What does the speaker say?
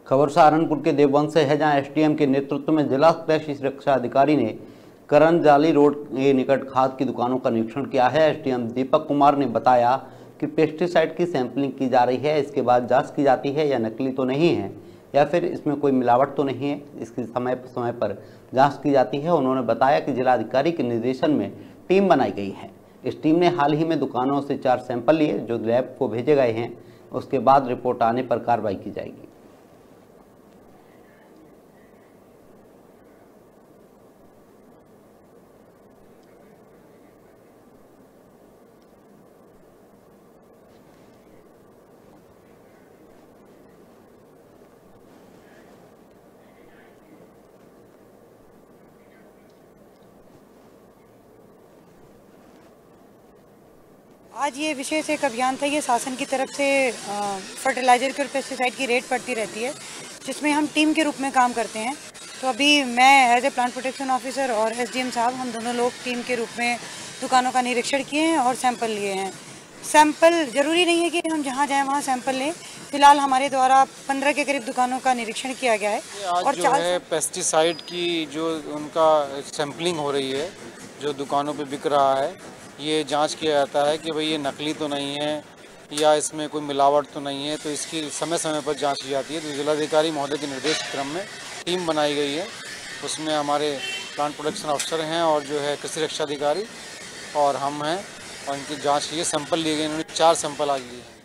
खबर सहारनपुर के देवबंद से है, जहां एसडीएम के नेतृत्व में जिला कृषि सुरक्षा अधिकारी ने करंजाली रोड के निकट खाद की दुकानों का निरीक्षण किया है। एसडीएम दीपक कुमार ने बताया कि पेस्टिसाइड की सैंपलिंग की जा रही है। इसके बाद जांच की जाती है या नकली तो नहीं है या फिर इसमें कोई मिलावट तो नहीं है, इसकी समय पर जांच की जाती है। उन्होंने बताया कि जिलाधिकारी के निर्देशन में टीम बनाई गई है। इस टीम ने हाल ही में दुकानों से 4 सैंपल लिए जो लैब को भेजे गए हैं। उसके बाद रिपोर्ट आने पर कार्रवाई की जाएगी। आज ये विशेष एक अभियान था। ये शासन की तरफ से फर्टिलाइजर की और पेस्टिसाइड की रेट पड़ती रहती है, जिसमें हम टीम के रूप में काम करते हैं। तो अभी मैं as a plant protection officer और एसडीएम साहब, हम दोनों लोग टीम के रूप में दुकानों का निरीक्षण किए हैं और सैंपल लिए हैं। सैंपल जरूरी नहीं है कि हम जहाँ जाएँ वहाँ सैंपल लें। फिलहाल हमारे द्वारा 15 के करीब दुकानों का निरीक्षण किया गया है। और जो है पेस्टिसाइड की जो उनका सैंपलिंग हो रही है, जो दुकानों पे बिक रहा है, ये जांच किया जाता है कि भाई ये नकली तो नहीं है या इसमें कोई मिलावट तो नहीं है। तो इसकी समय समय पर जांच की जाती है। तो जिलाधिकारी महोदय के निर्देश क्रम में टीम बनाई गई है। उसमें हमारे प्लांट प्रोटेक्शन ऑफिसर हैं और जो है कृषि रक्षा अधिकारी और हम हैं, और इनकी जांच लिए सैंपल लिए गए। इन्होंने 4 सैंपल आज लिए हैं।